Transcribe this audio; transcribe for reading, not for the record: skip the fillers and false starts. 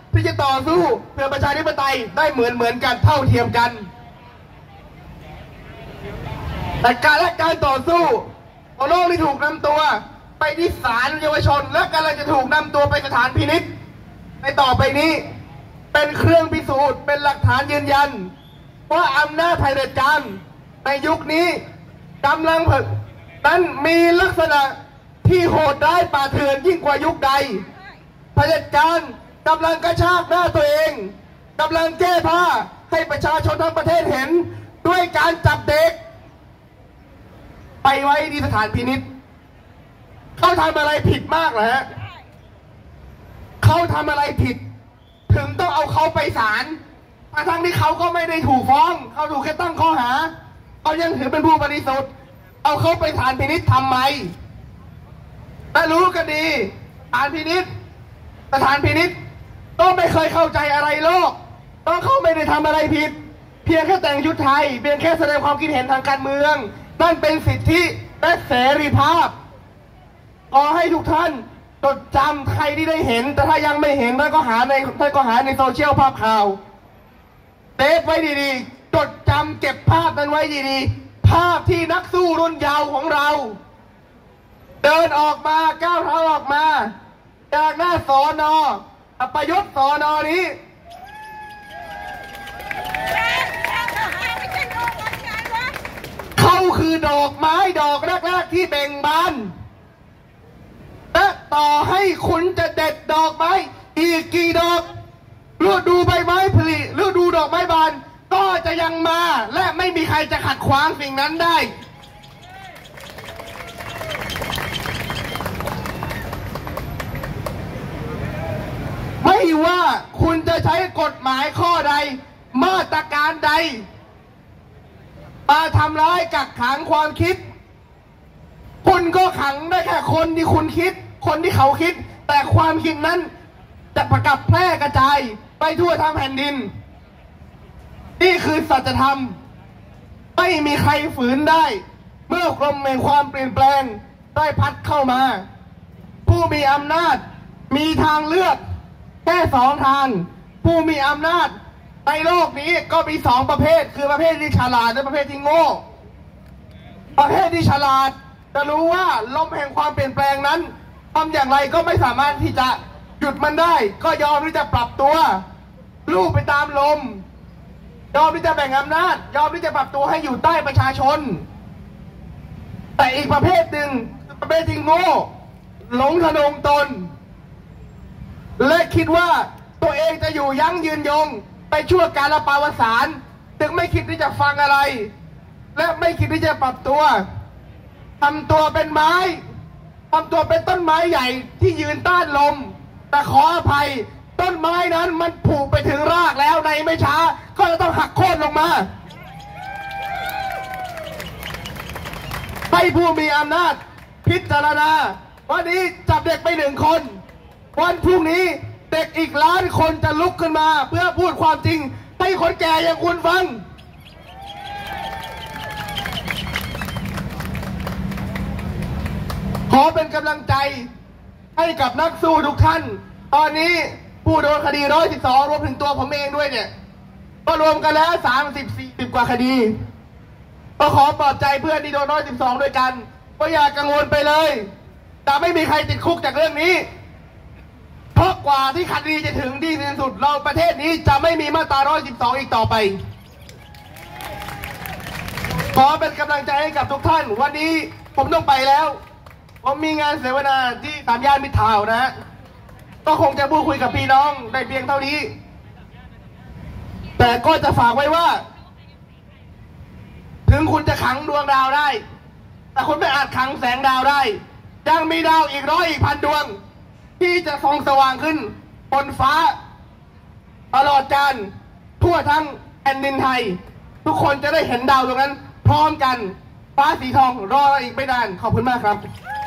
ที่จะต่อสู้เพื่อประชาธิปไตยได้เหมือนกันเท่าเทียมกันแต่การต่อสู้ของโลกที่ถูกนำตัวไปที่ศาลเยาวชนและกำลังจะถูกนำตัวไปสถานพินิจในต่อไปนี้เป็นเครื่องพิสูจน์เป็นหลักฐานยืนยันว่าอำนาจเผด็จการในยุคนี้กำลังนั้นมีลักษณะที่โหดร้ายป่าเถื่อนยิ่งกว่ายุคใดเผด็จการกำลังกระชากหน้าตัวเองกำลังแก้ผ้าให้ประชาชนทั้งประเทศเห็นด้วยการจับเด็กไปไว้ที่สถานพินิจเขาทำอะไรผิดมากเหรอฮะเขาทำอะไรผิดถึงต้องเอาเขาไปศาลทั้งที่เขาก็ไม่ได้ถูกฟ้องเขาถูกแค่ตั้งข้อหาเขายังถือเป็นผู้บริสุทธิ์เอาเขาไปสถานพินิจทำไมแต่รู้กันดีสถานพินิจต้องไม่เคยเข้าใจอะไรโลกต้องเขาไม่ได้ทำอะไรผิดเพียงแค่แต่งชุดไทยเพียงแค่แสดงความคิดเห็นทางการเมืองนั่นเป็นสิทธิและเสรีภาพขอให้ทุกท่านจดจำใครที่ได้เห็นแต่ถ้ายังไม่เห็นท่านก็หาในโซเชียลภาพข่าวเซฟไว้ดีๆจดจำเก็บภาพนั้นไว้ดีๆภาพที่นักสู้รุ่นเยาว์ของเราเดินออกมาก้าวเท้าออกมาจากหน้าสน.อัปยศสน.นี้เขาคือดอกไม้ดอกแรกๆที่เบ่งบานและต่อให้คุณจะเด็ดดอกไม้อีกกี่ดอกฤดูใบไม้ผลิฤดูดอกไม้บานก็จะยังมาและไม่มีใครจะขัดขวางสิ่งนั้นได้ไม่ว่าคุณจะใช้กฎหมายข้อใดมาตรการใดมาทำร้ายกักขังความคิดคุณก็ขังได้แค่คนที่คุณคิดคนที่เขาคิดแต่ความคิดนั้นจะประกับแพร่กระจายไปทั่วทั้งแผ่นดินนี่คือสัจธรรมไม่มีใครฝืนได้เมื่อกลมแห่งความเปลี่ยนแปลงได้พัดเข้ามาผู้มีอำนาจมีทางเลือกแค่2 ทางผู้มีอำนาจในโลกนี้ก็มี2 ประเภทคือประเภทที่ฉลาดและประเภทที่โง่ประเภทที่ฉลาดจะรู้ว่าลมแห่งความเปลี่ยนแปลงนั้นทำอย่างไรก็ไม่สามารถที่จะหยุดมันได้ก็ยอมที่จะปรับตัวลู่ไปตามลมยอมที่จะแบ่งอำนาจยอมที่จะปรับตัวให้อยู่ใต้ประชาชนแต่อีกประเภทหนึ่งประเภทที่โง่หลงทะนงตนและคิดว่าตัวเองจะอยู่ยั้งยืนยงไปชั่วกาลปาวสารจึงไม่คิดที่จะฟังอะไรและไม่คิดที่จะปรับตัวทำตัวเป็นไม้ทำตัวเป็นต้นไม้ใหญ่ที่ยืนต้านลมแต่ขออภัยต้นไม้นั้นมันผูกไปถึงรากแล้วในไม่ช้าก็จะต้องหักโค่นลงมาให้ผู้มีอำนาจพิจารณาวันนี้จับเด็กไป1 คนวันพรุ่งนี้เด็กอีกล้านคนจะลุกขึ้นมาเพื่อพูดความจริงให้คนแก่อย่างคุณฟังขอเป็นกำลังใจให้กับนักสู้ทุกท่านตอนนี้ผู้โดนคดี112รวมถึงตัวผมเองด้วยเนี่ยก็รวมกันแล้ว30-40 กว่าคดีก็ขอปลอบใจเพื่อนที่โดน112ด้วยกันก็อย่ากังวลไปเลยแต่ไม่มีใครติดคุกจากเรื่องนี้เพราะกว่าที่คดีจะถึงที่สุดเราประเทศนี้จะไม่มีมาตรา112อีกต่อไปขอเป็นกำลังใจให้กับทุกท่านวันนี้ผมต้องไปแล้วผมมีงานเสวนาที่3 ย่านมิตรทาวน์นะฮะก็คงจะพูดคุยกับพี่น้องได้เพียงเท่านี้แต่ก็จะฝากไว้ว่าถึงคุณจะขังดวงดาวได้แต่คุณไม่อาจขังแสงดาวได้ยังมีดาวอีก100อีก1,000 ดวงที่จะส่องสว่างขึ้นบนฟ้าตลอดกาลทั่วทั้งแผ่นดินไทยทุกคนจะได้เห็นดาวดวงนั้นพร้อมกันฟ้าสีทองรออีกไม่นานขอบคุณมากครับ